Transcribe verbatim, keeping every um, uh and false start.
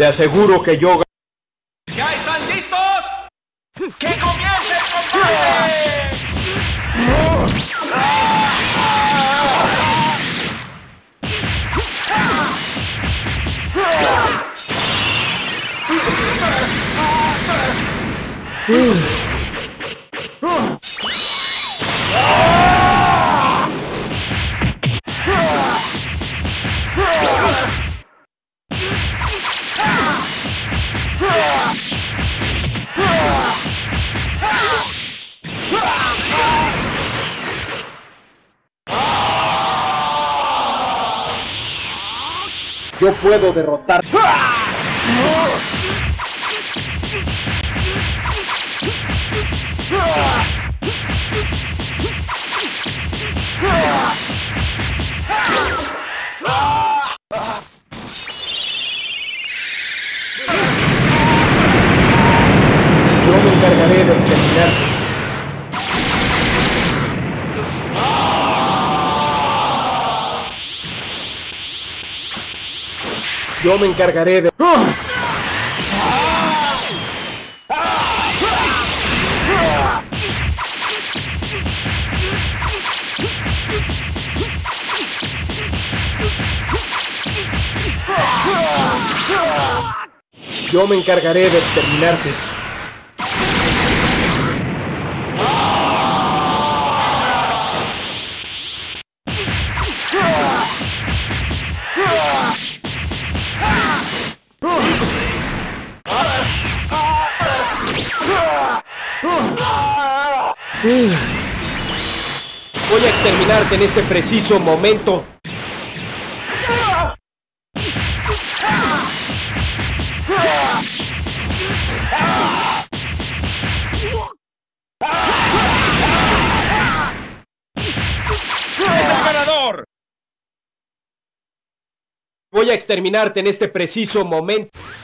Te aseguro que yo... ¿Ya están listos? ¡Que comience el combate! Yo puedo derrotar... Yo me encargaré de exterminarte. Yo me encargaré de... Yo me encargaré de exterminarte. Voy a exterminarte en este preciso momento. ¡Es el ganador! Voy a exterminarte en este preciso momento.